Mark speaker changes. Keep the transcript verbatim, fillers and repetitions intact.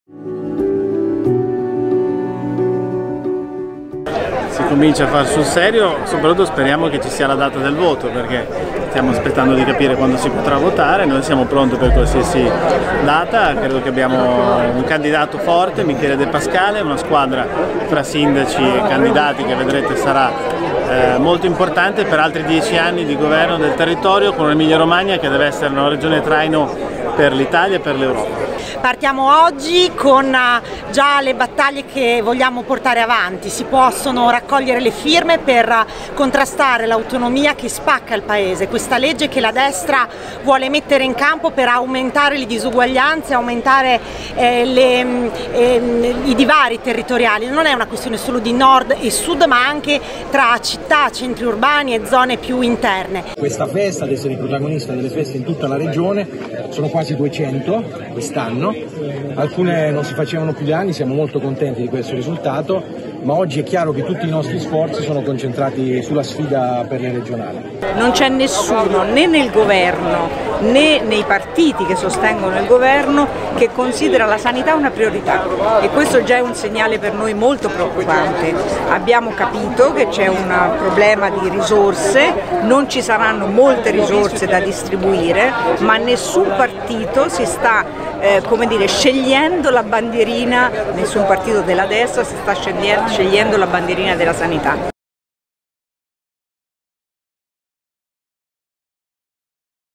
Speaker 1: Si comincia a far sul serio, soprattutto speriamo che ci sia la data del voto, perché stiamo aspettando di capire quando si potrà votare. Noi siamo pronti per qualsiasi data, credo che abbiamo un candidato forte, Michele De Pascale, una squadra fra sindaci e candidati che vedrete sarà eh, molto importante per altri dieci anni di governo del territorio, con l'Emilia Romagna che deve essere una regione traino per l'Italia e per l'Europa.
Speaker 2: Partiamo oggi con già le battaglie che vogliamo portare avanti. Si possono raccogliere le firme per contrastare l'autonomia che spacca il Paese, questa legge che la destra vuole mettere in campo per aumentare le disuguaglianze, aumentare eh, le, eh, i divari territoriali. Non è una questione solo di nord e sud, ma anche tra città, centri urbani e zone più interne.
Speaker 3: Questa festa, ad essere protagonista delle feste in tutta la regione, sono quasi duecento quest'anno. Alcune non si facevano più di anni, siamo molto contenti di questo risultato, ma oggi è chiaro che tutti i nostri sforzi sono concentrati sulla sfida per le regionali.
Speaker 4: Non c'è nessuno né nel governo né nei partiti che sostengono il governo che considera la sanità una priorità, e questo già è un segnale per noi molto preoccupante. Abbiamo capito che c'è un problema di risorse, non ci saranno molte risorse da distribuire, ma nessun partito si sta Eh, come dire, scegliendo la bandierina, nessun partito della destra si sta scegliendo la bandierina della sanità.